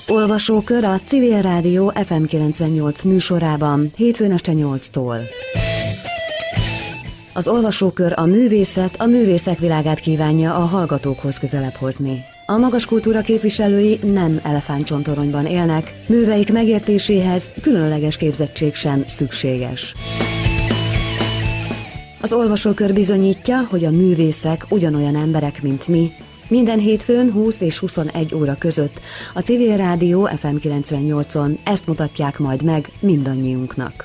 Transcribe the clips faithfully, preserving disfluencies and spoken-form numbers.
Olvasókör a Civil Rádió ef em kilencvennyolc műsorában hétfőn este nyolctól. Az Olvasókör a művészet, a művészek világát kívánja a hallgatókhoz közelebb hozni. A magas kultúra képviselői nem elefántcsontoronyban élnek, műveik megértéséhez különleges képzettség sem szükséges. Az Olvasókör bizonyítja, hogy a művészek ugyanolyan emberek, mint mi. Minden hétfőn húsz és huszonegy óra között a Civil Rádió ef em kilencvennyolcon ezt mutatják majd meg mindannyiunknak.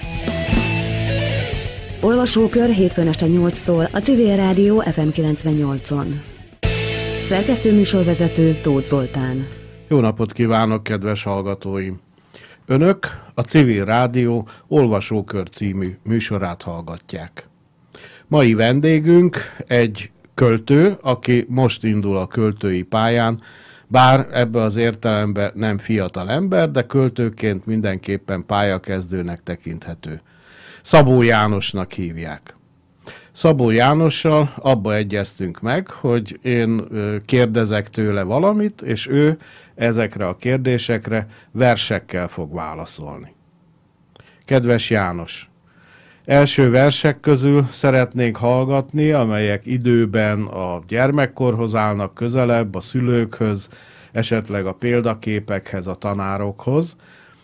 Olvasókör hétfőn este nyolctól a Civil Rádió ef em kilencvennyolcon. Szerkesztő műsorvezető Tóth Zoltán. Jó napot kívánok, kedves hallgatóim! Önök a Civil Rádió Olvasókör című műsorát hallgatják. Mai vendégünk egy költő, aki most indul a költői pályán, bár ebbe az értelemben nem fiatal ember, de költőként mindenképpen pályakezdőnek tekinthető. Szabó Jánosnak hívják. Szabó Jánossal abba egyeztünk meg, hogy én kérdezek tőle valamit, és ő ezekre a kérdésekre versekkel fog válaszolni. Kedves János! Első versek közül szeretnék hallgatni, amelyek időben a gyermekkorhoz állnak közelebb, a szülőkhöz, esetleg a példaképekhez, a tanárokhoz.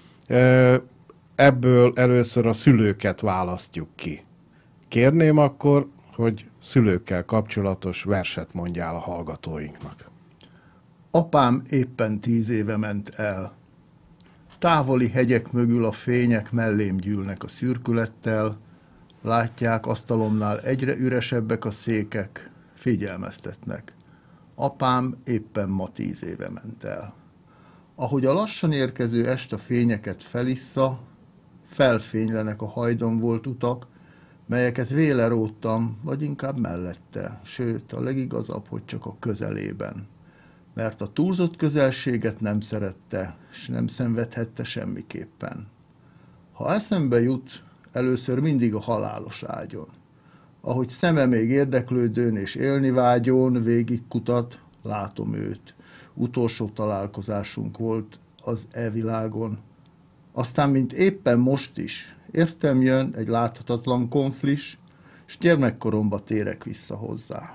Ebből először a szülőket választjuk ki. Kérném akkor, hogy szülőkkel kapcsolatos verset mondjál a hallgatóinknak. Apám éppen tíz éve ment el. Távoli hegyek mögül a fények mellém gyűlnek a szürkülettel, látják, asztalomnál egyre üresebbek a székek, figyelmeztetnek. Apám éppen ma tíz éve ment el. Ahogy a lassan érkező este fényeket felissza, felfénylenek a hajdon volt utak, melyeket véle róttam, vagy inkább mellette, sőt, a legigazabb, hogy csak a közelében. Mert a túlzott közelséget nem szerette, és nem szenvedhette semmiképpen. Ha eszembe jut, először mindig a halálos ágyon. Ahogy szeme még érdeklődőn és élni vágyon végig kutat, látom őt. Utolsó találkozásunk volt az e-világon. Aztán, mint éppen most is, értem jön egy láthatatlan konflis, s gyermekkoromba térek vissza hozzá.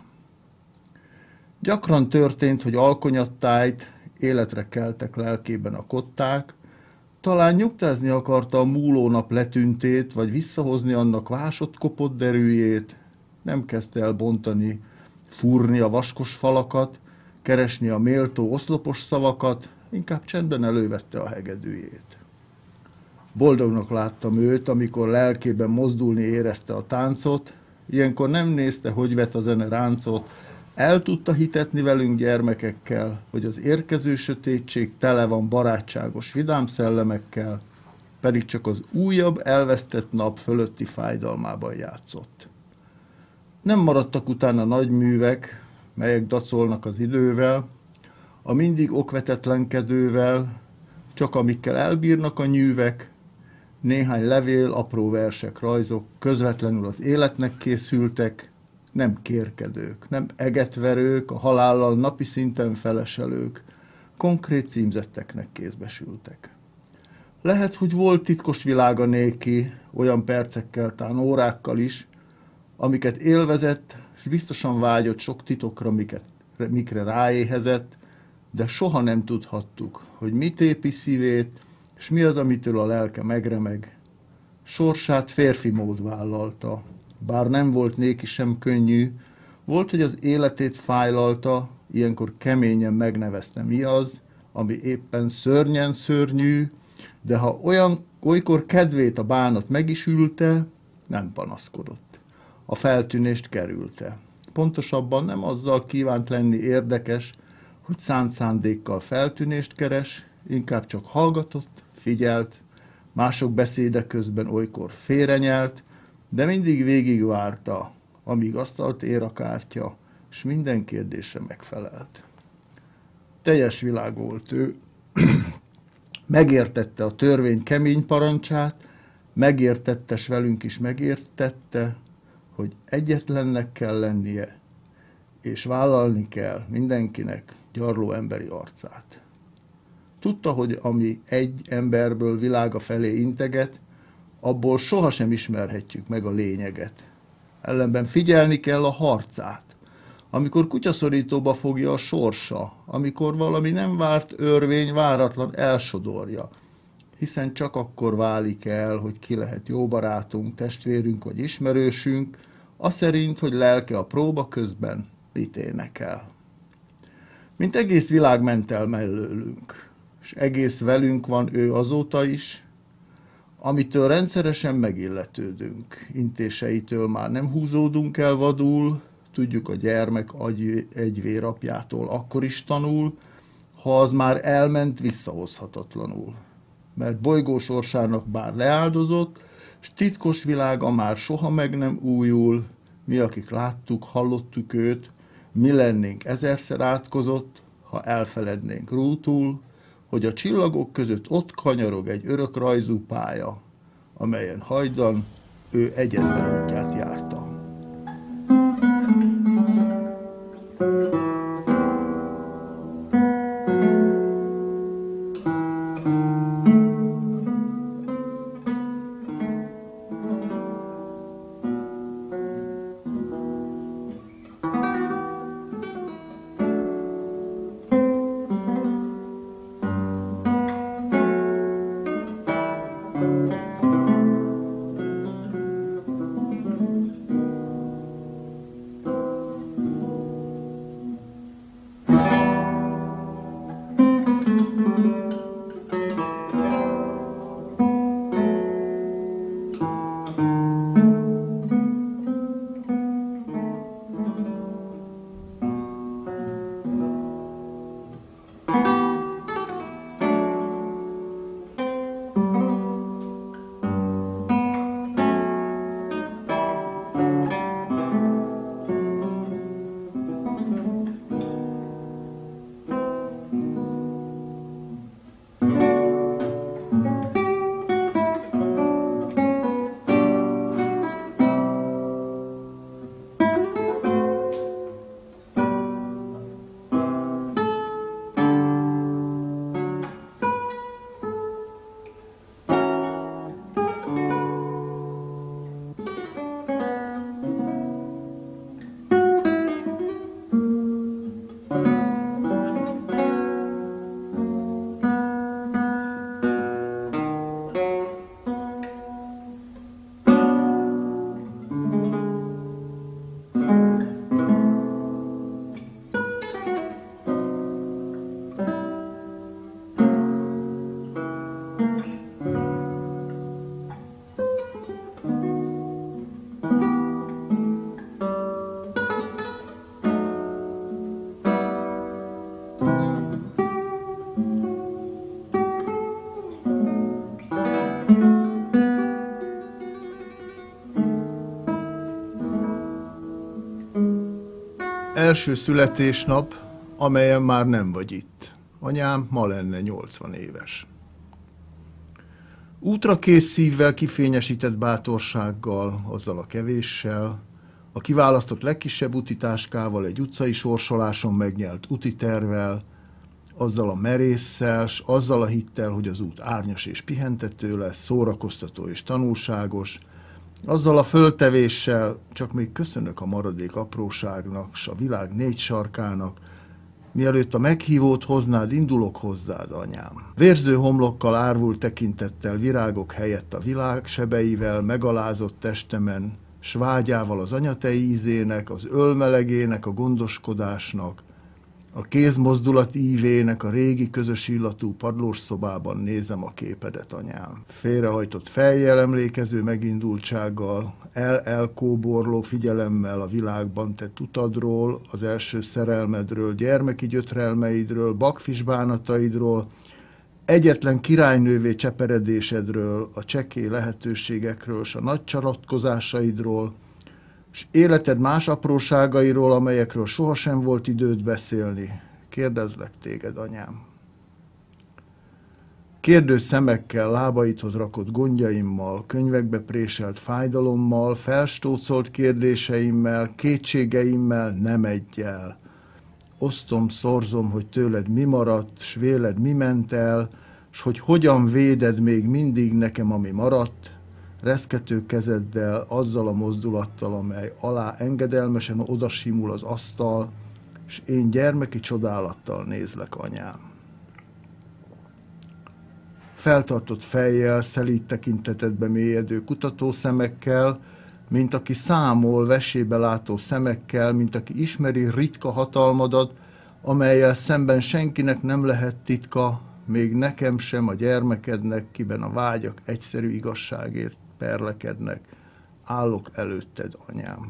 Gyakran történt, hogy alkonyattájt, életre keltek lelkében a kották, talán nyugtázni akarta a múlónap letűntét, vagy visszahozni annak vásott kopott derűjét, nem kezdte el bontani, fúrni a vaskos falakat, keresni a méltó oszlopos szavakat, inkább csendben elővette a hegedűjét. Boldognak láttam őt, amikor lelkében mozdulni érezte a táncot, ilyenkor nem nézte, hogy vet a zene ráncot, el tudta hitetni velünk gyermekekkel, hogy az érkező sötétség tele van barátságos vidám szellemekkel, pedig csak az újabb elvesztett nap fölötti fájdalmában játszott. Nem maradtak utána nagy művek, melyek dacolnak az idővel, a mindig okvetetlenkedővel, csak amikkel elbírnak a nyűvek, néhány levél, apró versek, rajzok közvetlenül az életnek készültek, nem kérkedők, nem egetverők, a halállal napi szinten feleselők, konkrét címzetteknek kézbesültek. Lehet, hogy volt titkos világa néki, olyan percekkel, tán órákkal is, amiket élvezett, és biztosan vágyott sok titokra, miket, mikre ráéhezett, de soha nem tudhattuk, hogy mit épi szívét, és mi az, amitől a lelke megremeg. Sorsát férfi mód vállalta, bár nem volt néki sem könnyű, volt, hogy az életét fájlalta, ilyenkor keményen megnevezte, mi az, ami éppen szörnyen szörnyű, de ha olyan, olykor kedvét a bánat meg is ülte, nem panaszkodott. A feltűnést kerülte. Pontosabban nem azzal kívánt lenni érdekes, hogy szánt szándékkal feltűnést keres, inkább csak hallgatott, figyelt, mások beszéde közben olykor félrenyelt, de mindig végigvárta, amíg asztalt ér a kártya, és minden kérdésre megfelelt. Teljes világ volt ő, megértette a törvény kemény parancsát, megértette, s velünk is megértette, hogy egyetlennek kell lennie, és vállalni kell mindenkinek gyarló emberi arcát. Tudta, hogy ami egy emberből világa felé integet, abból sohasem ismerhetjük meg a lényeget. Ellenben figyelni kell a harcát. Amikor kutyaszorítóba fogja a sorsa, amikor valami nem várt örvény váratlan elsodorja, hiszen csak akkor válik el, hogy ki lehet jó barátunk, testvérünk vagy ismerősünk, aszerint, hogy lelke a próba közben mit énekel. Mint egész világ ment el mellőlünk, és egész velünk van ő azóta is, amitől rendszeresen megilletődünk, intéseitől már nem húzódunk el vadul, tudjuk, a gyermek agy, egyvérapjától akkor is tanul, ha az már elment visszahozhatatlanul. Mert bolygósorsának bár leáldozott, s titkos világa már soha meg nem újul, mi, akik láttuk, hallottuk őt, mi lennénk ezerszer átkozott, ha elfelednénk rútul, hogy a csillagok között ott kanyarog egy örök rajzú pálya, amelyen hajdan ő egyetlen útját járta. Első születésnap, amelyen már nem vagy itt. Anyám ma lenne nyolcvan éves. Útra kész szívvel, kifényesített bátorsággal, azzal a kevéssel, a kiválasztott legkisebb utitáskával, egy utcai sorsoláson megnyelt útitervvel, azzal a merésszel, s azzal a hittel, hogy az út árnyas és pihentető lesz, szórakoztató és tanulságos, azzal a föltevéssel, csak még köszönök a maradék apróságnak, s a világ négy sarkának, mielőtt a meghívót hoznád, indulok hozzád, anyám. Vérző homlokkal, árvult tekintettel, virágok helyett a világ sebeivel, megalázott testemen, s vágyával az anyatej ízének, az ölmelegének, a gondoskodásnak, a kézmozdulat ívének, a régi közös illatú padlós szobában nézem a képedet, anyám. Félrehajtott fejjel, emlékező megindultsággal, el-elkóborló figyelemmel a világban tett utadról, az első szerelmedről, gyermeki gyötrelmeidről, bakfis bánataidról, egyetlen királynővé cseperedésedről, a csekély lehetőségekről, s a nagy csalatkozásaidról, és életed más apróságairól, amelyekről sohasem volt időd beszélni. Kérdezlek téged, anyám. Kérdő szemekkel, lábaidhoz rakott gondjaimmal, könyvekbe préselt fájdalommal, felstócolt kérdéseimmel, kétségeimmel, nem eggyel. osztom, szorzom, hogy tőled mi maradt, s véled mi ment el, s hogy hogyan véded még mindig nekem, ami maradt, reszkető kezeddel, azzal a mozdulattal, amely alá engedelmesen odasimul az asztal, s én gyermeki csodálattal nézlek, anyám. Feltartott fejjel, szelíd tekintetedbe mélyedő kutató szemekkel, mint aki számol vesébe látó szemekkel, mint aki ismeri ritka hatalmadat, amellyel szemben senkinek nem lehet titka, még nekem sem, a gyermekednek, kiben a vágyak egyszerű igazságért perlekednek. Állok előtted, anyám.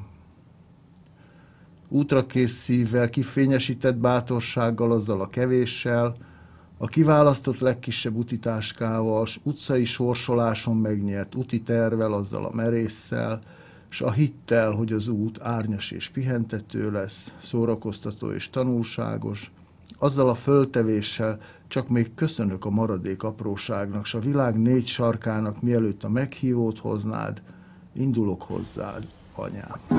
Útra kész szívvel, kifényesített bátorsággal, azzal a kevéssel, a kiválasztott legkisebb utitáskával, s utcai sorsoláson megnyert úti tervvel, azzal a merésszel, s a hittel, hogy az út árnyas és pihentető lesz, szórakoztató és tanulságos, azzal a föltevéssel, csak még köszönök a maradék apróságnak, s a világ négy sarkának, mielőtt a meghívót hoznád, indulok hozzád, anyám.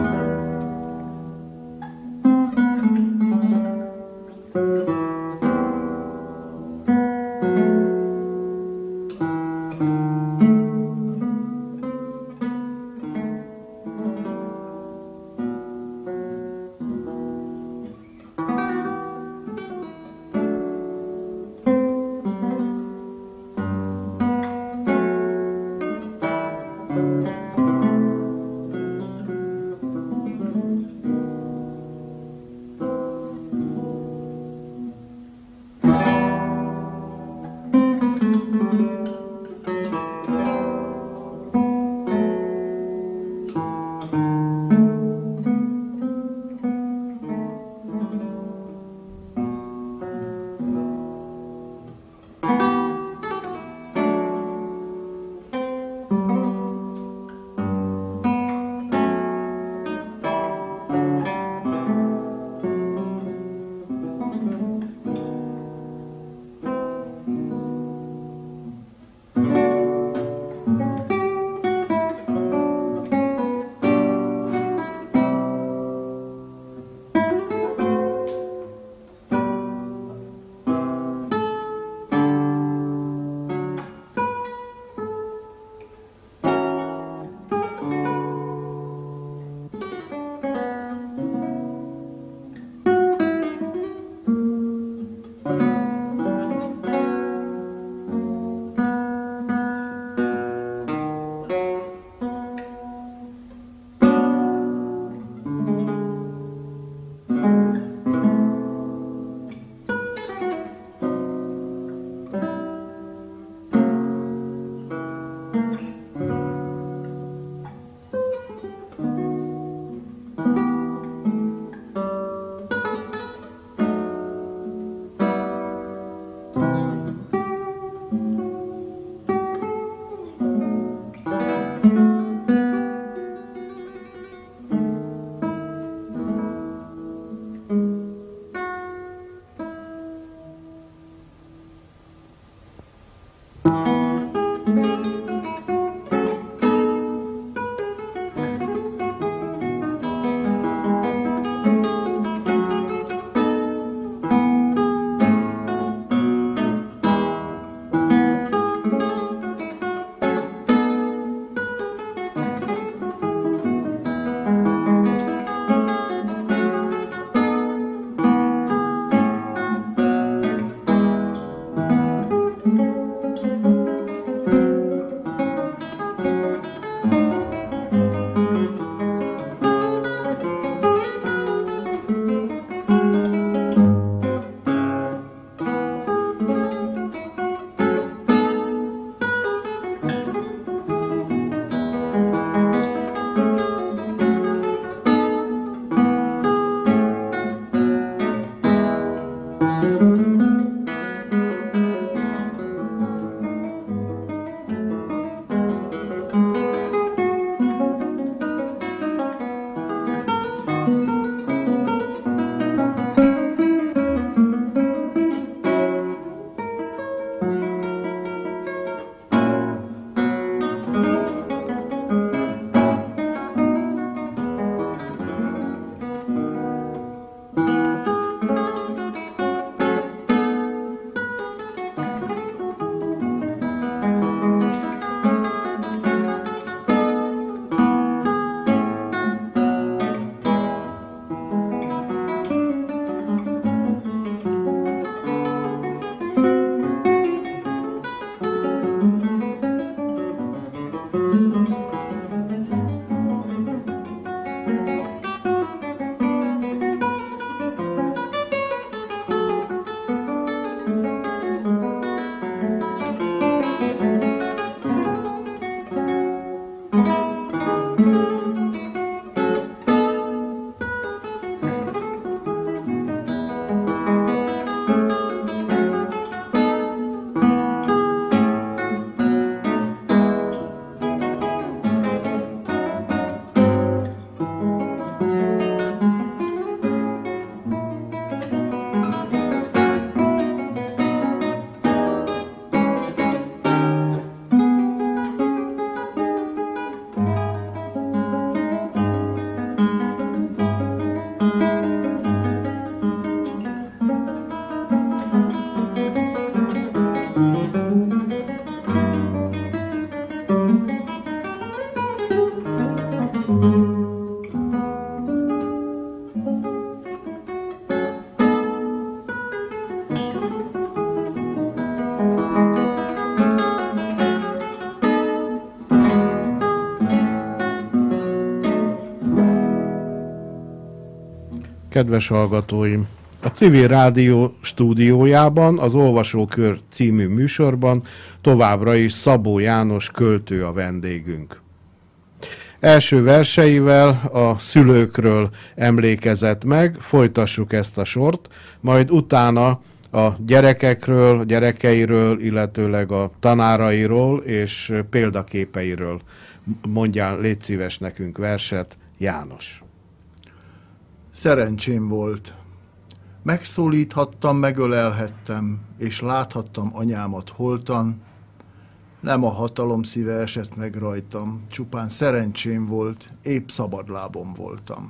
kedves hallgatóim! A Civil Rádió stúdiójában, az Olvasókör című műsorban továbbra is Szabó János költő a vendégünk. Első verseivel a szülőkről emlékezett meg, folytassuk ezt a sort, majd utána a gyerekekről, gyerekeiről, illetőleg a tanárairól és példaképeiről mondjál, légy szíves nekünk verset, János. Szerencsém volt. Megszólíthattam, megölelhettem, és láthattam anyámat holtan. Nem a hatalom szíve esett meg rajtam, csupán szerencsém volt, épp szabadlábon voltam.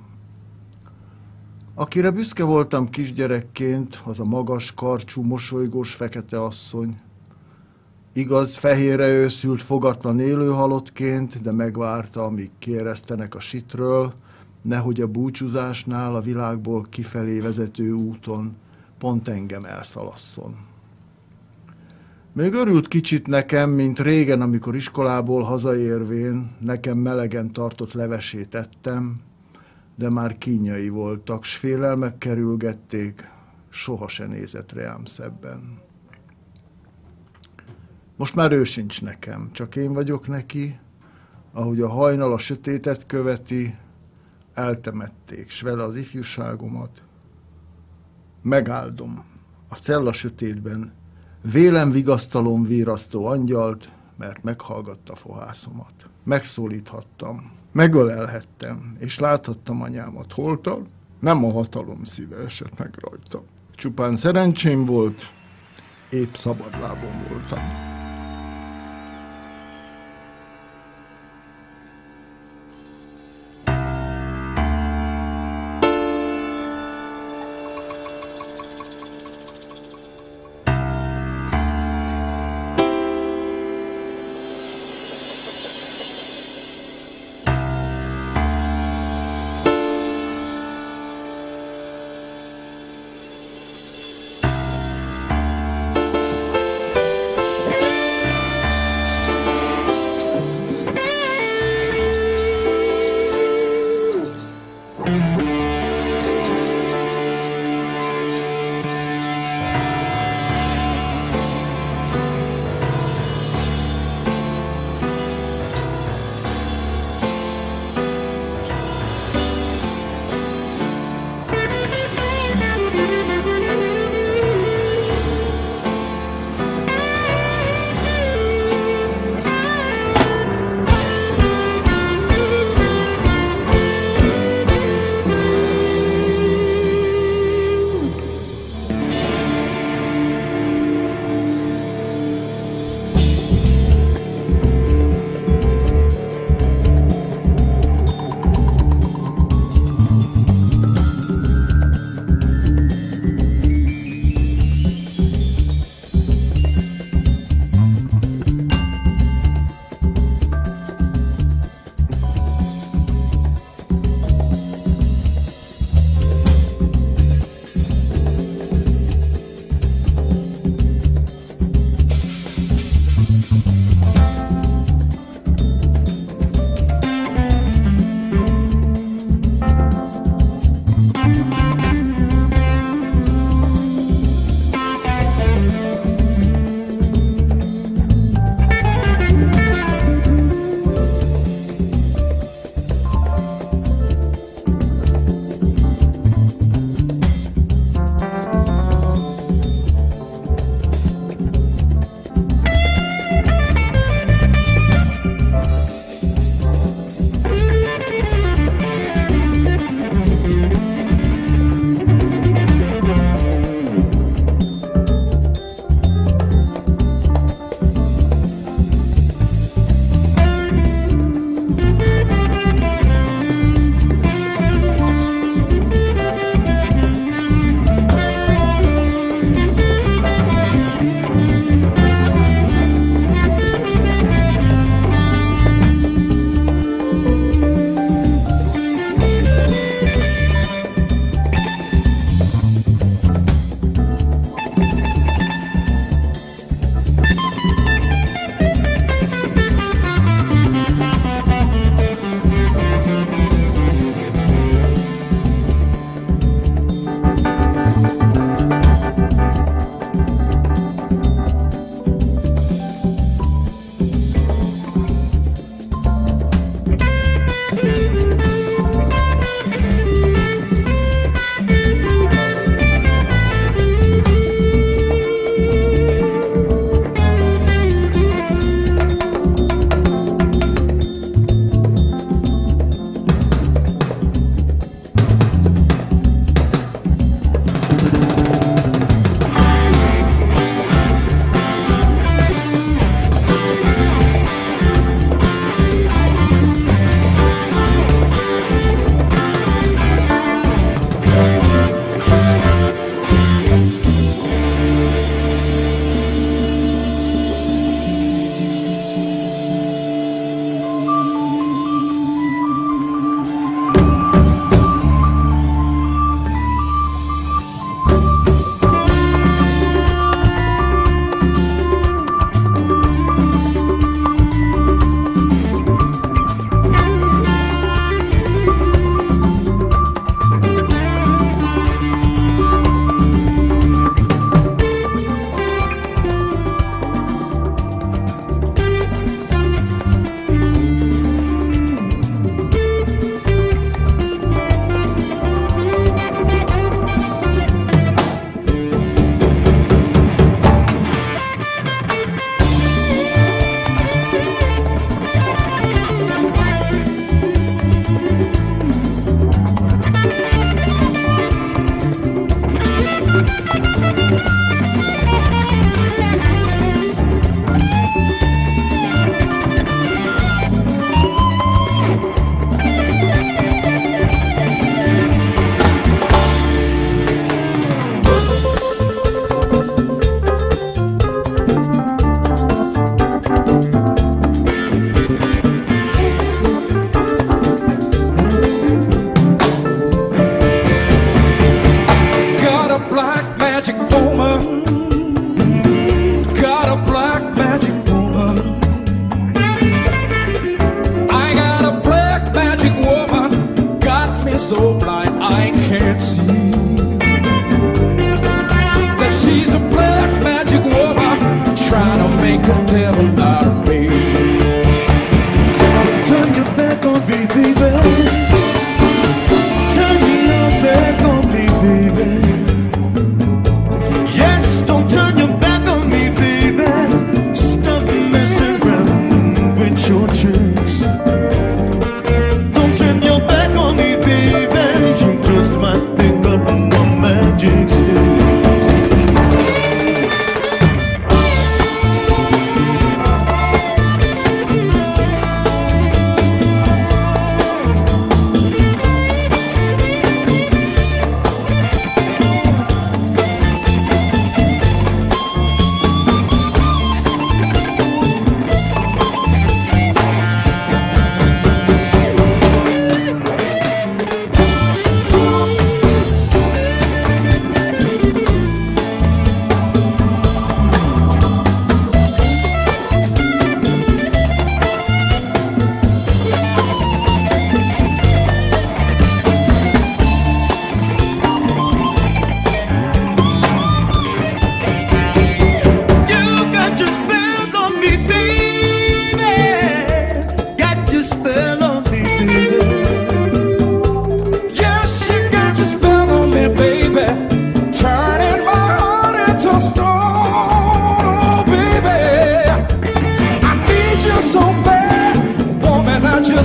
Akire büszke voltam kisgyerekként, az a magas, karcsú, mosolygós fekete asszony. Igaz, fehérre őszült, fogatlan élő halottként, de megvárta, amíg kieresztenek a sitről, nehogy a búcsúzásnál a világból kifelé vezető úton pont engem elszalasszon. Még örült kicsit nekem, mint régen, amikor iskolából hazaérvén nekem melegen tartott levesét ettem, de már kínjai voltak, s félelmek kerülgették, soha se nézett reám szebben. Most már ő sincs nekem, csak én vagyok neki, ahogy a hajnal a sötétet követi, eltemették, s vele az ifjúságomat. Megáldom a cella sötétben, vélem vigasztalom vírasztó angyalt, mert meghallgatta fohászomat. Megszólíthattam, megölelhettem, és láthattam anyámat holtan, nem a hatalom szíve esett meg rajta. Csupán szerencsém volt, épp szabadlábon voltam.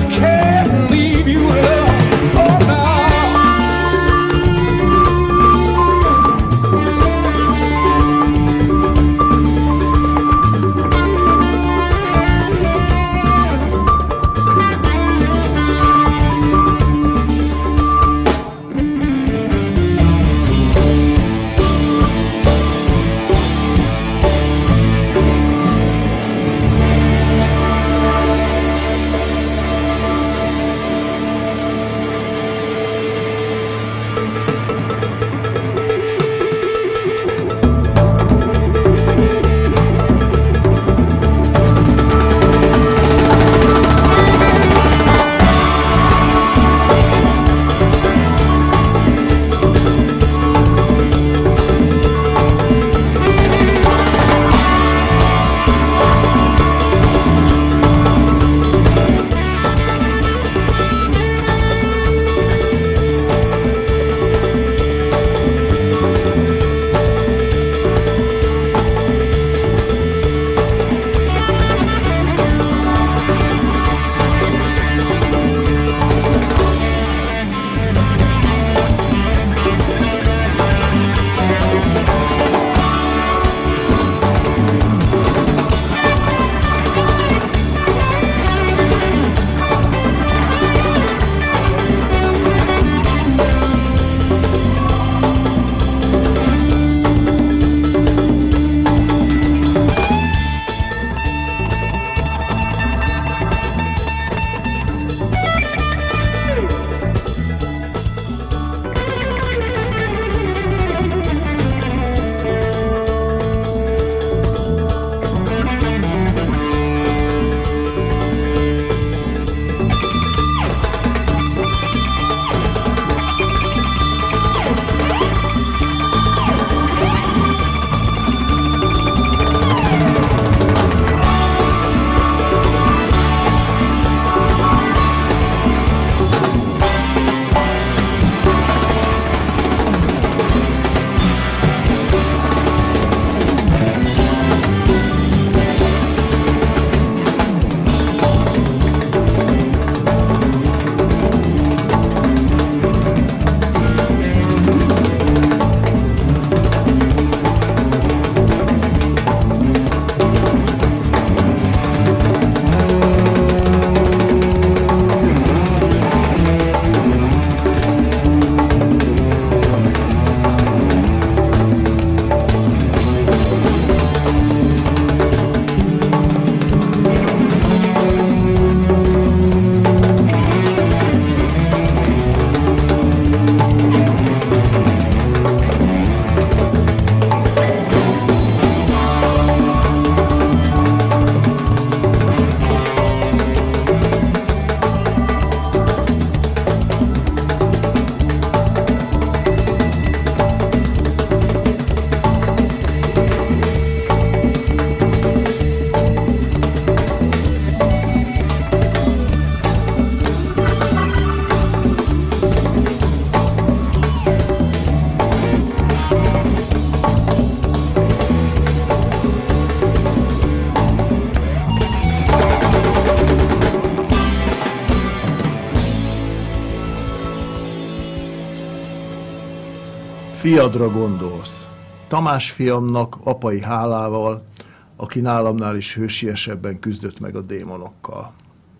just can't leave you alone. Oh no. Fiadra gondolsz. Tamás fiamnak apai hálával, aki nálamnál is hősiesebben küzdött meg a démonokkal.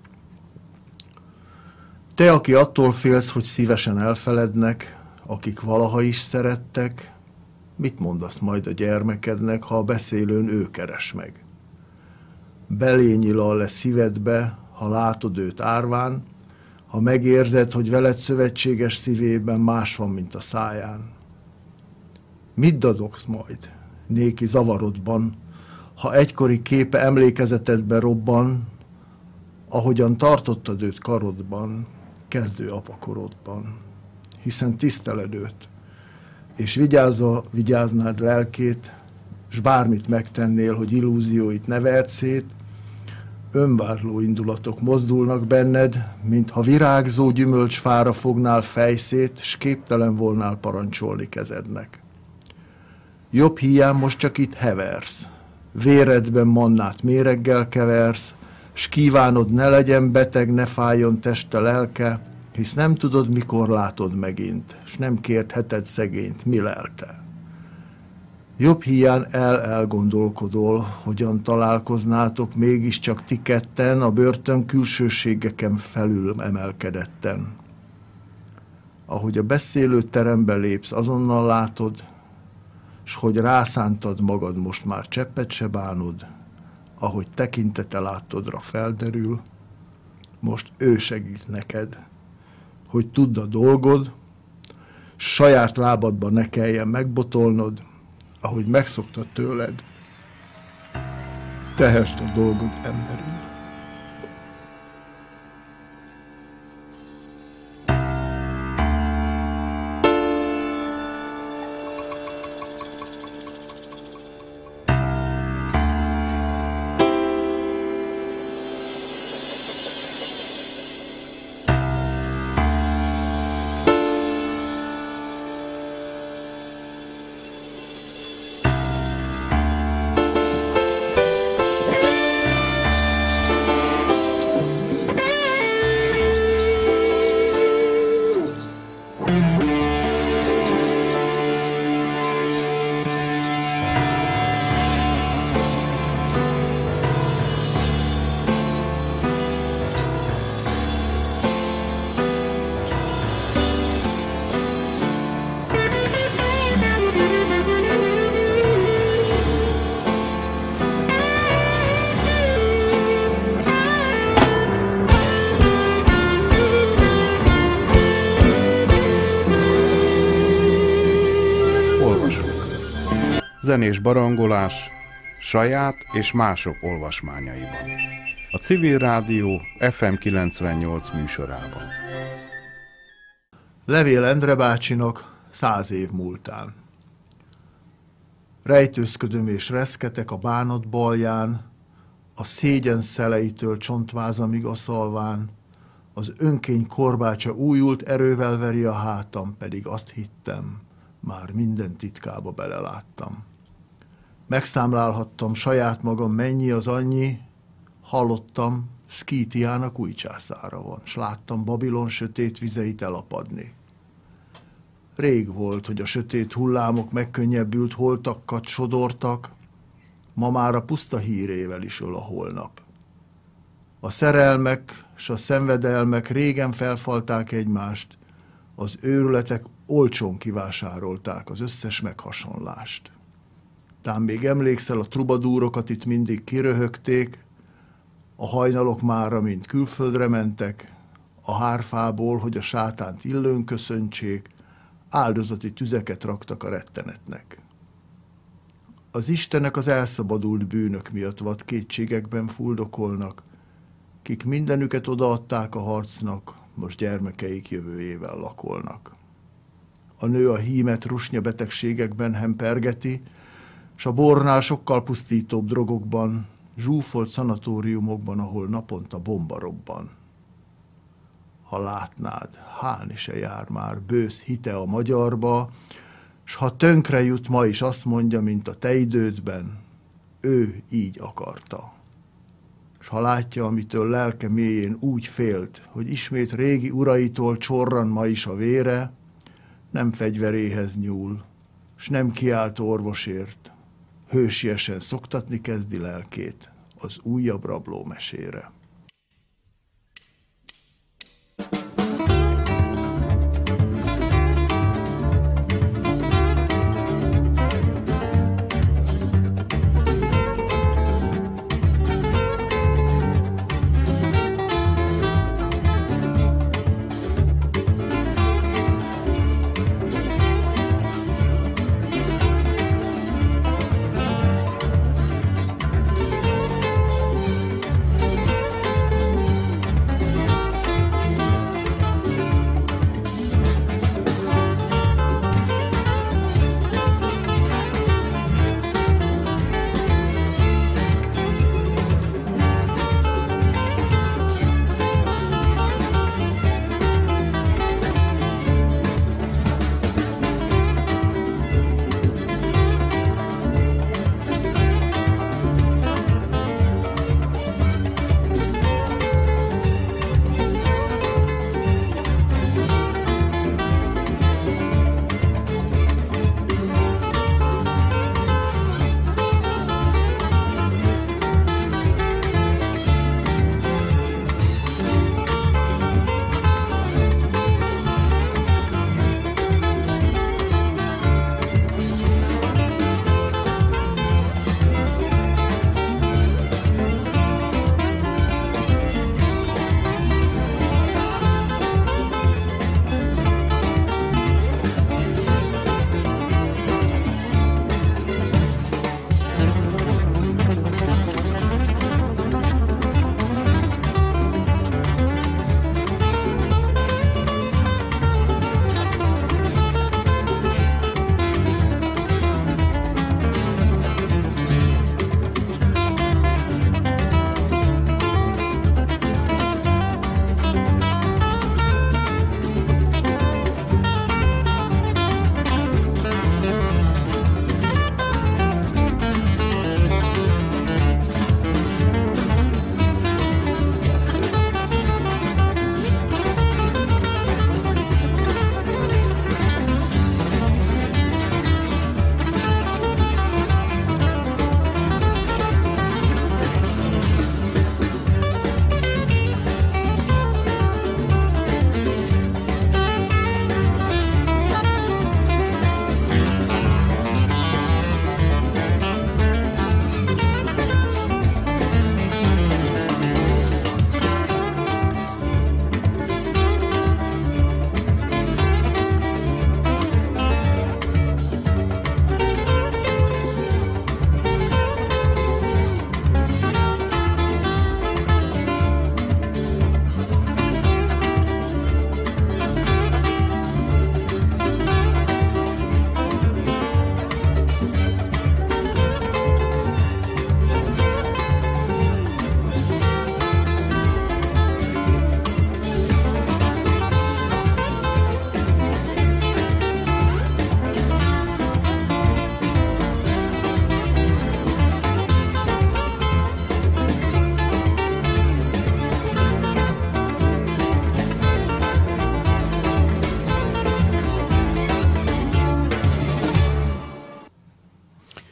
Te, aki attól félsz, hogy szívesen elfelednek, akik valaha is szerettek, mit mondasz majd a gyermekednek, ha a beszélőn ő keres meg? Belényilal le szívedbe, ha látod őt árván, ha megérzed, hogy veled szövetséges szívében más van, mint a száján. Mit dadogsz majd, néki zavarodban, ha egykori képe emlékezetedbe robban, ahogyan tartottad őt karodban, kezdő apakorodban, hiszen tiszteled őt, és vigyázva vigyáznád lelkét, s bármit megtennél, hogy illúzióit ne verd szét, önvádló indulatok mozdulnak benned, mintha virágzó gyümölcsfára fognál fejszét, s képtelen volnál parancsolni kezednek. Jobb híján most csak itt heversz, véredben mannát méreggel keversz, s kívánod, ne legyen beteg, ne fájjon teste, lelke, hisz nem tudod, mikor látod megint, s nem kértheted szegényt, mi lelte. Jobb hiány el-elgondolkodol, hogyan találkoznátok mégiscsak ti ketten a börtön külsőségeken felül emelkedetten. Ahogy a beszélő terembe lépsz, azonnal látod, s hogy rászántad magad, most már cseppet se bánod, ahogy tekintete látodra felderül, most ő segít neked, hogy tudd a dolgod, saját lábadba ne kelljen megbotolnod, ahogy megszoktad tőled, tehesd a dolgod emberül. Zenés barangolás saját és mások olvasmányaiban. A Civil Rádió ef em kilencvennyolc műsorában. Levél Endre bácsinak száz év múltán. Rejtőzködöm és reszketek a bánat balján, a szégyen szeleitől csontvázamig a szalván, az önkény korbácsa újult erővel veri a hátam, pedig azt hittem, már minden titkába beleláttam. Megszámlálhattam saját magam, mennyi az annyi, hallottam, Szkítiának új császára van, s láttam Babilon sötét vizeit elapadni. Rég volt, hogy a sötét hullámok megkönnyebbült holtakat sodortak, ma már a puszta hírével is öl a holnap. A szerelmek s a szenvedelmek régen felfalták egymást, az őrületek olcsón kivásárolták az összes meghasonlást. Tám még emlékszel, a trubadúrokat itt mindig kiröhögték, a hajnalok mára mind külföldre mentek, a hárfából, hogy a sátánt illőn köszöntsék, áldozati tüzeket raktak a rettenetnek. Az istenek az elszabadult bűnök miatt vad kétségekben fuldokolnak, kik mindenüket odaadták a harcnak, most gyermekeik jövőjével lakolnak. A nő a hímet rusnya betegségekben hempergeti, s a bornál sokkal pusztítóbb drogokban, zsúfolt szanatóriumokban, ahol naponta bomba robban. Ha látnád, hálni se jár már bősz hite a magyarba, s ha tönkre jut, ma is azt mondja, mint a te idődben, ő így akarta. S ha látja, amitől lelke mélyén úgy félt, hogy ismét régi uraitól csorran ma is a vére, nem fegyveréhez nyúl, s nem kiált orvosért, hősiesen szoktatni kezdi lelkét az újabb rablómesére.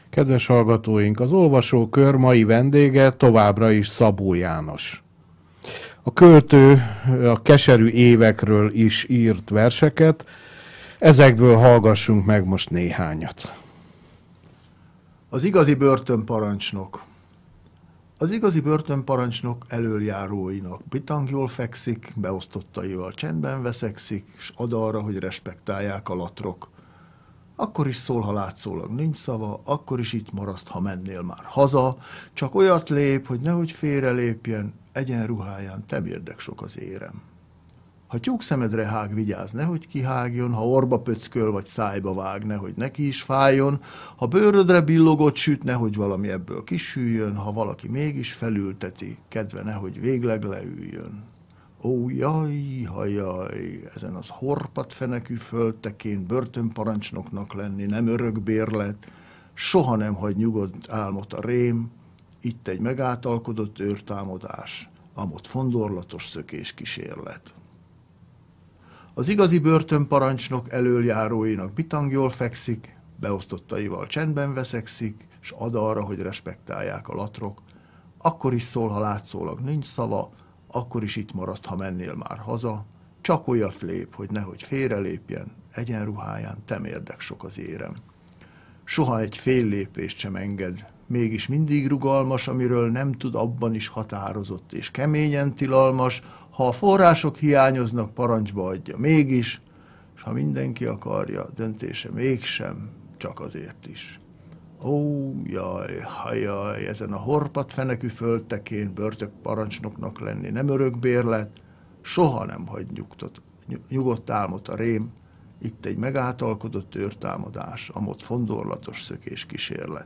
Kedves hallgatóink, az olvasókör mai vendége továbbra is Szabó János. A költő a keserű évekről is írt verseket, ezekből hallgassunk meg most néhányat. Az igazi börtönparancsnok. Az igazi börtönparancsnok elöljáróinak bitang jól fekszik, beosztottaival csendben veszekszik, s ad arra, hogy respektálják a latrok. Akkor is szól, ha látszólag nincs szava, akkor is itt maradsz, ha mennél már haza, csak olyat lép, hogy nehogy félrelépjen, egyenruháján temérdek sok az érem. Ha tyúk szemedre hág, vigyázz, nehogy kihágjon, ha orba pöcköl, vagy szájba vág, nehogy neki is fájjon, ha bőrödre billogott süt, nehogy valami ebből kisüljön, ha valaki mégis felülteti, kedve nehogy végleg leüljön. Ó, jaj, ha jaj, ezen az horpat fenekű földtekén börtönparancsnoknak lenni nem örök bérlet, soha nem hagy nyugodt álmot a rém, itt egy megátalkodott őrtámadás, amott fondorlatos szökés kísérlet. Az igazi börtönparancsnok elöljáróinak bitang jól fekszik, beosztottaival csendben veszekszik, s ad arra, hogy respektálják a latrok. Akkor is szól, ha látszólag nincs szava, akkor is itt maradsz, ha mennél már haza, csak olyat lép, hogy nehogy félrelépjen, egyenruháján temérdek sok az érem. Soha egy fél lépést sem enged, mégis mindig rugalmas, amiről nem tud, abban is határozott és keményen tilalmas, ha a források hiányoznak, parancsba adja mégis, s ha mindenki akarja, döntése mégsem, csak azért is. Ó, jaj, hajjaj, ezen a horpat fenekű földtekén börtönparancsnoknak lenni nem örök bérlet, soha nem hagy nyugtot, nyugodt álmot a rém, itt egy megátalkodott őrtámadás, amott fondorlatos szökés kísérlet.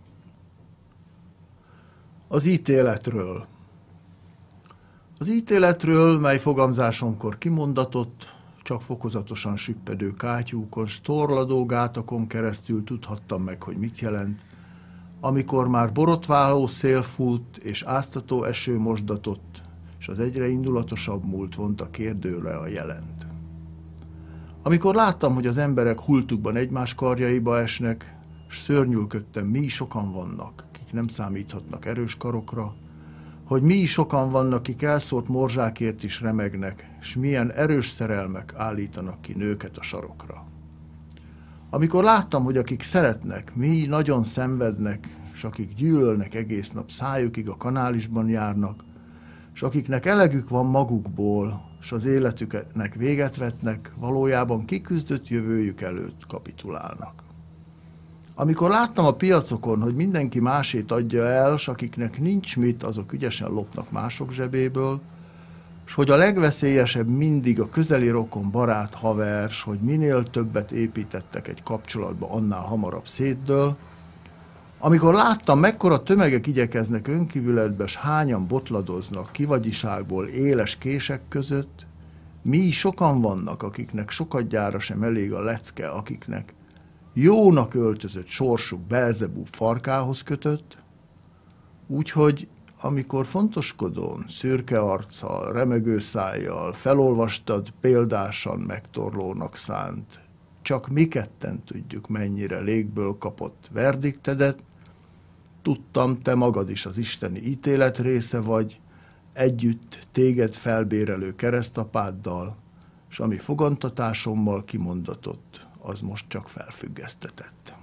Az ítéletről. Az ítéletről, mely fogamzásomkor kimondatott, csak fokozatosan süppedő kátyúkon, s torladó gátakon keresztül tudhattam meg, hogy mit jelent, amikor már borotváló szél fújt, és áztató eső mosdatott, és az egyre indulatosabb múlt vonta kérdőre a jelent. Amikor láttam, hogy az emberek hultukban egymás karjaiba esnek, s szörnyülködtem, mi sokan vannak, kik nem számíthatnak erős karokra, hogy mi sokan vannak, akik elszórt morzsákért is remegnek, s milyen erős szerelmek állítanak ki nőket a sarokra. Amikor láttam, hogy akik szeretnek, mi nagyon szenvednek, s akik gyűlölnek egész nap szájukig a kanálisban járnak, s akiknek elegük van magukból, s az életüknek véget vetnek, valójában kiküzdött jövőjük előtt kapitulálnak. Amikor láttam a piacokon, hogy mindenki másét adja el, s akiknek nincs mit, azok ügyesen lopnak mások zsebéből, s hogy a legveszélyesebb mindig a közeli rokon, barát, haver, s hogy minél többet építettek egy kapcsolatba, annál hamarabb szétdől, amikor láttam, mekkora tömegek igyekeznek önkívületbe, s hányan botladoznak kivagyiságból éles kések között, mi sokan vannak, akiknek sokadjára sem elég a lecke, akiknek jónak öltözött sorsuk Belzebub farkához kötött, úgyhogy amikor fontoskodón, szürke arccal, remegő szájjal felolvastad példásan megtorlónak szánt, csak mi ketten tudjuk, mennyire légből kapott verdiktedet, tudtam, te magad is az isteni ítélet része vagy, együtt téged felbérelő keresztapáddal, s ami fogantatásommal kimondatott, az most csak felfüggesztetett.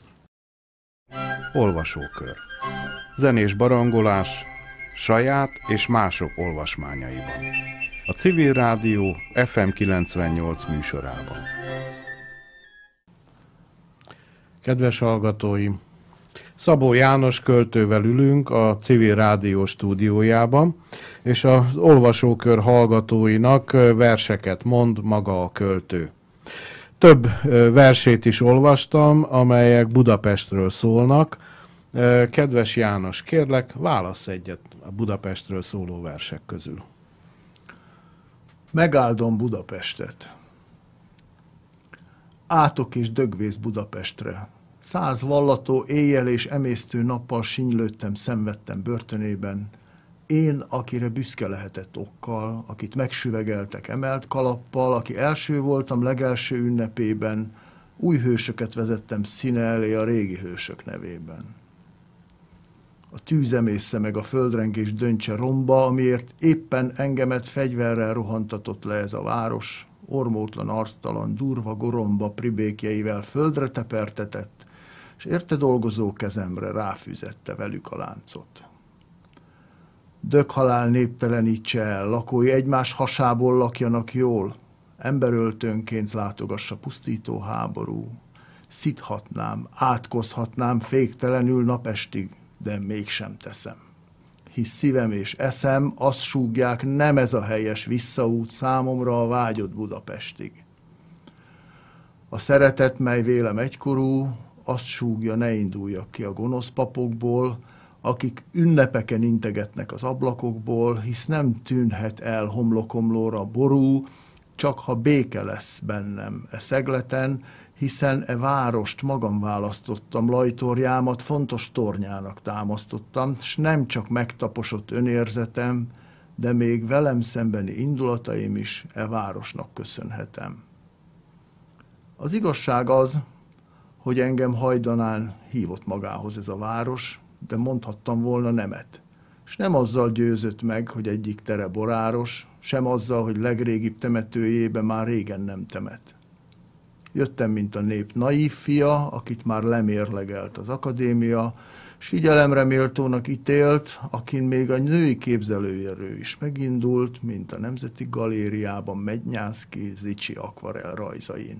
Olvasókör. Zenés barangolás saját és mások olvasmányaiban. A Civil Rádió ef em kilencvennyolc műsorában. Kedves hallgatóim! Szabó János költővel ülünk a Civil Rádió stúdiójában, és az olvasókör hallgatóinak verseket mond maga a költő. Több versét is olvastam, amelyek Budapestről szólnak. Kedves János, kérlek, válasz egyet a Budapestről szóló versek közül. Megáldom Budapestet. Átok és dögvész Budapestre. Száz vallató éjjel és emésztő nappal sinylődtem, szenvedtem börtönében. Én, akire büszke lehetett okkal, akit megsüvegeltek emelt kalappal, aki első voltam legelső ünnepében, Új hősöket vezettem színe elé a régi hősök nevében. A tűz emészze meg a földrengés döntse romba, amiért éppen engemet fegyverrel rohantatott le ez a város, ormótlan, arctalan, durva goromba pribékjeivel földre tepertetett, és érte dolgozó kezemre ráfűzette velük a láncot. Döghalál néptelenítse el, lakói egymás hasából lakjanak jól, emberöltőnként látogassa pusztító háború. Szithatnám, átkozhatnám féktelenül napestig, de mégsem teszem. Hisz szívem és eszem azt súgják, nem ez a helyes visszaút számomra a vágyott Budapestig. A szeretet, mely vélem egykorú, azt súgja, ne induljak ki a gonosz papokból, akik ünnepeken integetnek az ablakokból, hisz nem tűnhet el homlokomlóra ború, csak ha béke lesz bennem e szegleten, hiszen e várost magam választottam, lajtorjámat fontos tornyának támasztottam, s nem csak megtaposott önérzetem, de még velem szembeni indulataim is e városnak köszönhetem. Az igazság az, hogy engem hajdanán hívott magához ez a város, de mondhattam volna nemet. És nem azzal győzött meg, hogy egyik tere boráros, sem azzal, hogy legrégibb temetőjébe már régen nem temet. Jöttem, mint a nép naív fia, akit már lemérlegelt az akadémia, s figyelemre méltónak ítélt, akin még a női képzelőerő is megindult, mint a Nemzeti Galériában Mednyánszky Zichy akvarell rajzain.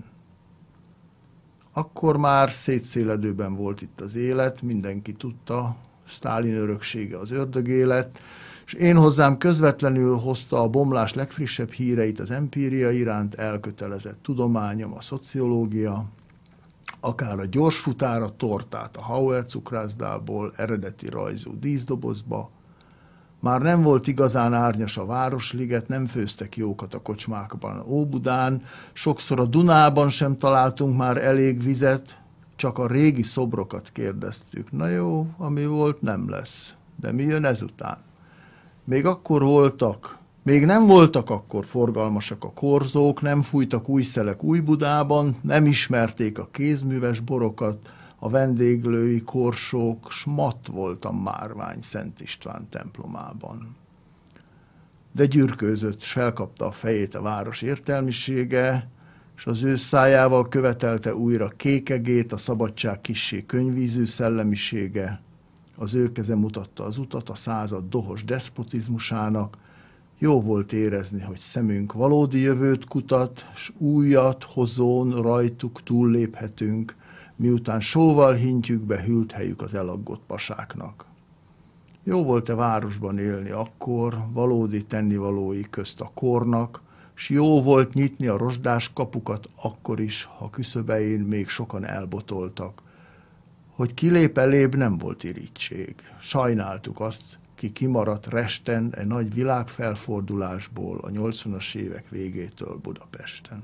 Akkor már szétszéledőben volt itt az élet, mindenki tudta, Sztálin öröksége az ördögélet, és én hozzám közvetlenül hozta a bomlás legfrissebb híreit az empíria iránt elkötelezett tudományom, a szociológia, akár a gyorsfutár a tortát a Hauer cukrászdából eredeti rajzú díszdobozba. Már nem volt igazán árnyas a városliget, nem főztek jókat a kocsmákban Óbudán, sokszor a Dunában sem találtunk már elég vizet, csak a régi szobrokat kérdeztük. Na jó, ami volt, nem lesz. De mi jön ezután? Még akkor voltak, még nem voltak akkor forgalmasak a korzók, nem fújtak új szelek Újbudában, nem ismerték a kézműves borokat, a vendéglői korsók, s matt volt a márvány Szent István templomában. De gyürkőzött, s felkapta a fejét a város értelmisége, s az ő szájával követelte újra kékegét, a szabadság kissé könyvízű szellemisége, az ő keze mutatta az utat a század dohos deszpotizmusának, jó volt érezni, hogy szemünk valódi jövőt kutat, s újat hozón rajtuk túlléphetünk, miután sóval hintjükbe hűlt helyük az elaggott pasáknak. Jó volt-e városban élni akkor, valódi tennivalói közt a kornak, s jó volt nyitni a rozsdás kapukat akkor is, ha küszöbein még sokan elbotoltak. Hogy kilép elébb nem volt irigység. Sajnáltuk azt, ki kimaradt resten egy nagy világfelfordulásból a nyolcvanas évek végétől Budapesten.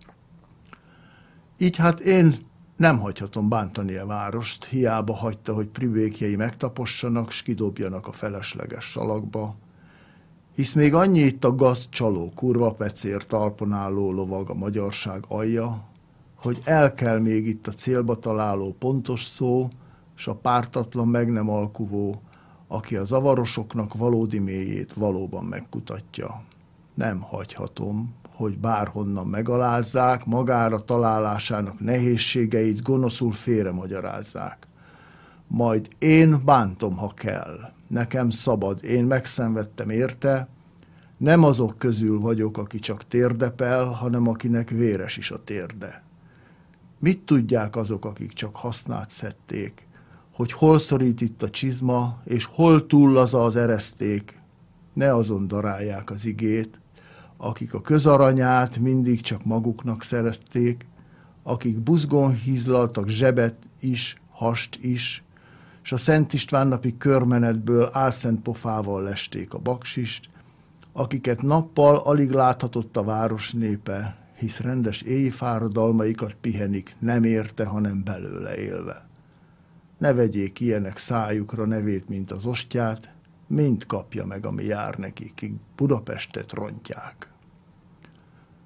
Így hát én nem hagyhatom bántani a várost, hiába hagyta, hogy pribékjei megtapossanak, s kidobjanak a felesleges salakba, hisz még annyi itt a gazcsaló, kurva pecér, talpon álló lovag a magyarság alja, hogy el kell még itt a célba találó pontos szó, s a pártatlan meg nem alkuvó, aki a zavarosoknak valódi mélyét valóban megkutatja. Nem hagyhatom, hogy bárhonnan megalázzák, magára találásának nehézségeit gonoszul félremagyarázzák. Majd én bántom, ha kell. Nekem szabad, én megszenvedtem érte, nem azok közül vagyok, aki csak térdepel, hanem akinek véres is a térde. Mit tudják azok, akik csak hasznát szedték, hogy hol szorít itt a csizma, és hol túl laza az ereszték? Ne azon darálják az igét, akik a közaranyát mindig csak maguknak szerezték, akik buzgón hízlaltak zsebet is, hast is, s a Szent István napi körmenetből álszent pofával lesték a baksist, akiket nappal alig láthatott a város népe, hisz rendes éji fáradalmaikat pihenik, nem érte, hanem belőle élve. Ne vegyék ilyenek szájukra nevét, mint az ostját, mind kapja meg, ami jár nekik, kik Budapestet rontják.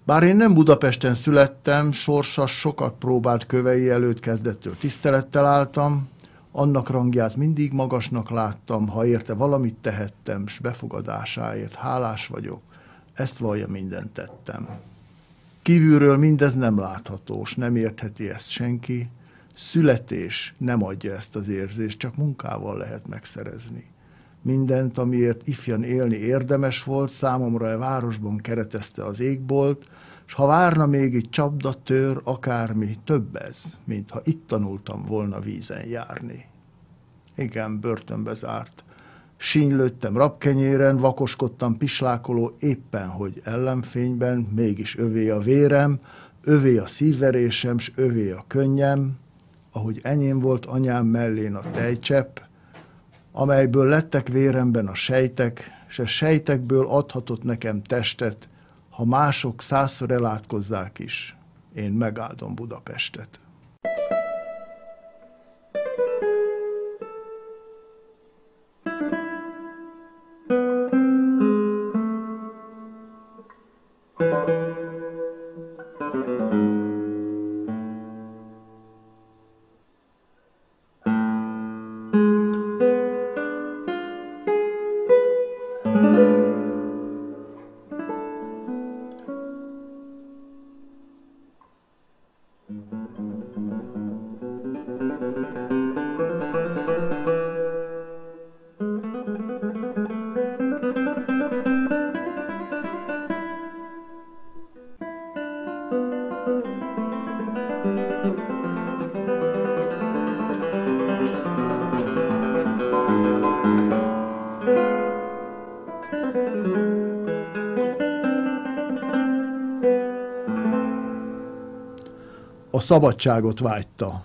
Bár én nem Budapesten születtem, sorsas sokat próbált kövei előtt kezdettől tisztelettel álltam, annak rangját mindig magasnak láttam, ha érte valamit tehettem, s befogadásáért hálás vagyok, ezt vallja mindent tettem. Kívülről mindez nem látható, s nem értheti ezt senki, születés nem adja ezt az érzést, csak munkával lehet megszerezni. Mindent, amiért ifjan élni érdemes volt, számomra e városban keretezte az égbolt, s ha várna még egy csapda, tör, akármi, több ez, mintha itt tanultam volna vízen járni. Igen, börtönbe zárt. Sínylődtem rabkenyéren, vakoskodtam pislákoló éppen, hogy ellenfényben, mégis övé a vérem, övé a szívverésem, s övé a könnyem, ahogy enyém volt anyám mellén a tejcsepp, amelyből lettek véremben a sejtek, s a sejtekből adhatott nekem testet, ha mások százszor elátkozzák is, én megáldom Budapestet. A szabadságot vágyta.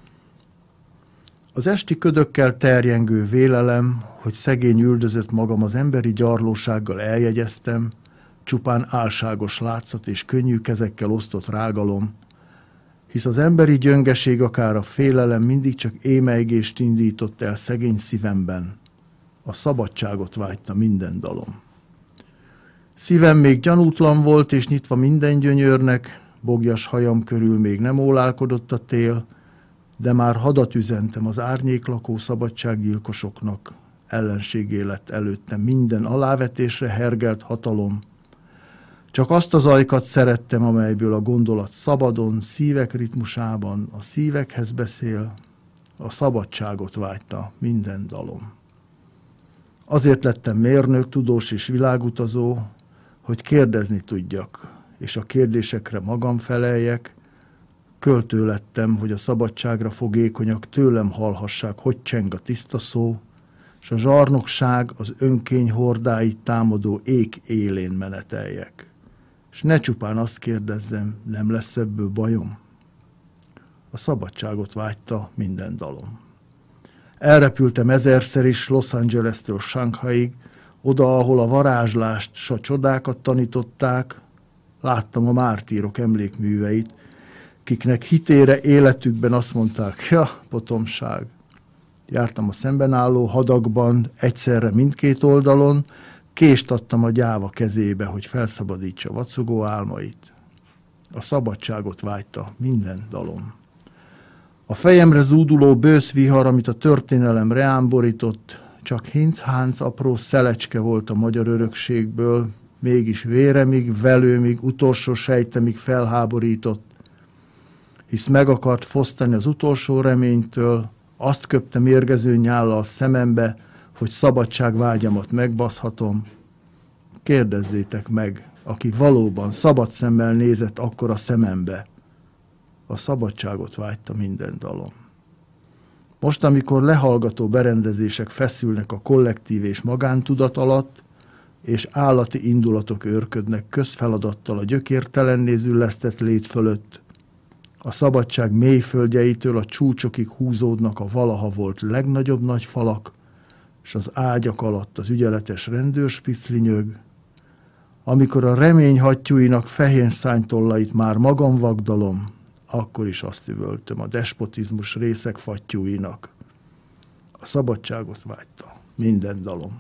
Az esti ködökkel terjengő vélelem, hogy szegény üldözött magam az emberi gyarlósággal eljegyeztem, csupán álságos látszat és könnyű kezekkel osztott rágalom, hisz az emberi gyöngeség akár a félelem mindig csak émelygést indított el szegény szívemben. A szabadságot vágyta minden dalom. Szívem még gyanútlan volt, és nyitva minden gyönyörnek, boglyas hajam körül még nem ólálkodott a tél, de már hadat üzentem az árnyéklakó szabadsággyilkosoknak, ellenségé lett előttem minden alávetésre hergelt hatalom. Csak azt az ajkat szerettem, amelyből a gondolat szabadon, szívek ritmusában a szívekhez beszél, a szabadságot vágyta minden dalom. Azért lettem mérnök, tudós és világutazó, hogy kérdezni tudjak, és a kérdésekre magam feleljek. Költő lettem, hogy a szabadságra fogékonyak tőlem hallhassák, hogy cseng a tiszta szó, s a zsarnokság az önkény hordáit támadó ég élén meneteljek. S ne csupán azt kérdezzem, nem lesz ebből bajom? A szabadságot vágyta minden dalom. Elrepültem ezerszer is Los Angeles-től Shanghaiig, oda, ahol a varázslást s a csodákat tanították, láttam a mártírok emlékműveit, kiknek hitére életükben azt mondták, ja, potomság. Jártam a szemben álló hadakban, egyszerre mindkét oldalon, kést adtam a gyáva kezébe, hogy felszabadítsa vacogó álmait. A szabadságot vágyta minden dalom. A fejemre zúduló bőszvihar, amit a történelem reám borított, csak hinc-hánc apró szelecske volt a magyar örökségből, mégis véremig, velőmig, utolsó sejtemig felháborított, hisz meg akart fosztani az utolsó reménytől, azt köpte mérgező nyállal a szemembe, hogy szabadságvágyamat megbaszhatom. Kérdezzétek meg, aki valóban szabad szemmel nézett akkor a szemembe. A szabadságot vágyta minden dalom. Most, amikor lehallgató berendezések feszülnek a kollektív és magántudat alatt, és állati indulatok őrködnek közfeladattal a gyökértelenné züllesztett lét fölött, a szabadság mélyföldjeitől a csúcsokig húzódnak a valaha volt legnagyobb nagy falak, s az ágyak alatt az ügyeletes rendőrspicli nyög, amikor a remény hattyúinak fehér szánytollait már magam vagdalom, akkor is azt üvöltöm a despotizmus részek fattyúinak. A szabadságot vágyta minden dalom.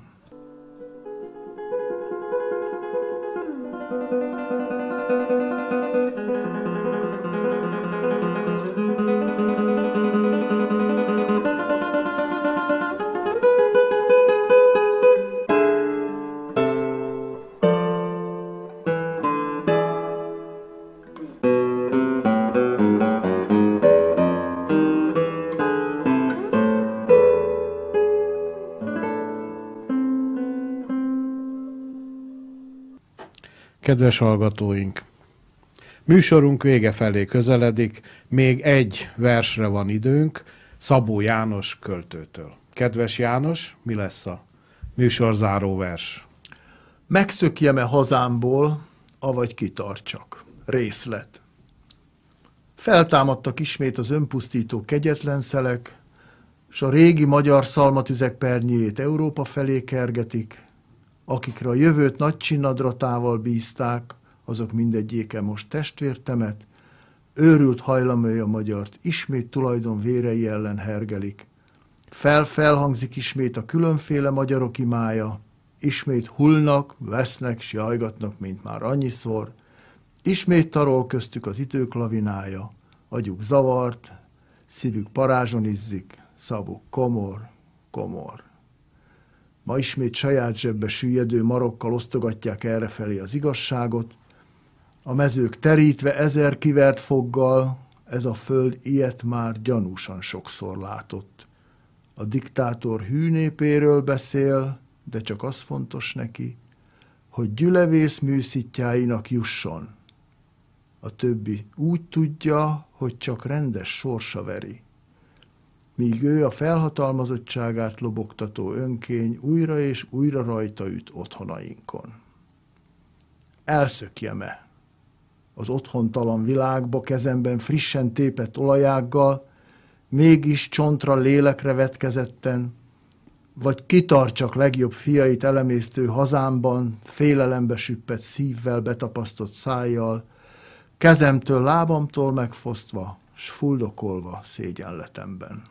Kedves hallgatóink! Műsorunk vége felé közeledik, még egy versre van időnk, Szabó János költőtől. Kedves János, mi lesz a műsorzáró vers? Megszökjem-e hazámból, avagy kitartsak? Részlet. Feltámadtak ismét az önpusztító kegyetlen szelek, s a régi magyar szalmatüzek pernyéjét Európa felé kergetik, akikre a jövőt nagy csinnadratával bízták, azok mindegyike most testvértemet, őrült hajlamai a magyart ismét tulajdon vérei ellen hergelik. Fel-felhangzik ismét a különféle magyarok imája, ismét hullnak, vesznek, s jajgatnak, mint már annyiszor, ismét tarol köztük az idők lavinája, agyuk zavart, szívük parázson izzik, szavuk komor, komor. Ma ismét saját zsebbe süllyedő marokkal osztogatják errefelé az igazságot, a mezők terítve ezer kivert foggal, ez a föld ilyet már gyanúsan sokszor látott. A diktátor hű népéről beszél, de csak az fontos neki, hogy gyülevész műszitjáinak jusson. A többi úgy tudja, hogy csak rendes sorsa veri. Míg ő a felhatalmazottságát lobogtató önkény újra és újra rajta üt otthonainkon. Elszökjem-e az otthontalan világba kezemben frissen tépett olajággal, mégis csontra lélekre vetkezetten, vagy kitartsak legjobb fiait elemésztő hazámban, félelembe süppett szívvel betapasztott szájjal, kezemtől, lábamtól megfosztva, s fuldokolva szégyenletemben.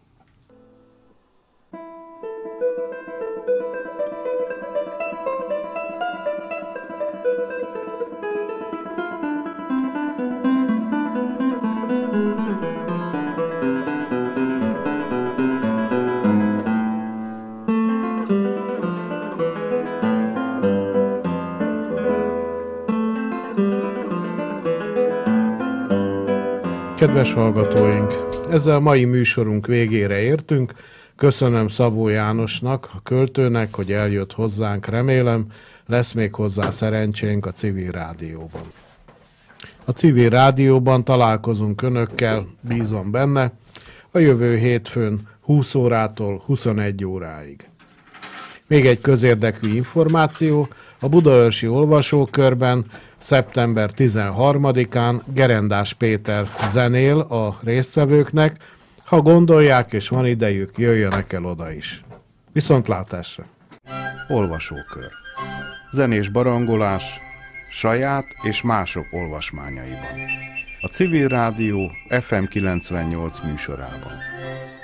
Kedves hallgatóink, ezzel mai műsorunk végére értünk. Köszönöm Szabó Jánosnak, a költőnek, hogy eljött hozzánk, remélem lesz még hozzá szerencsénk a Civil Rádióban. A Civil Rádióban találkozunk önökkel, bízom benne, a jövő hétfőn húsz órától huszonegy óráig. Még egy közérdekű információ, a Budaörsi Olvasókörben szeptember tizenharmadikán Gerendás Péter zenél a résztvevőknek, ha gondolják és van idejük, jöjjenek el oda is. Viszontlátásra! Olvasókör. Zenés barangolás saját és mások olvasmányaiban. A Civil Rádió ef em kilencvennyolc műsorában.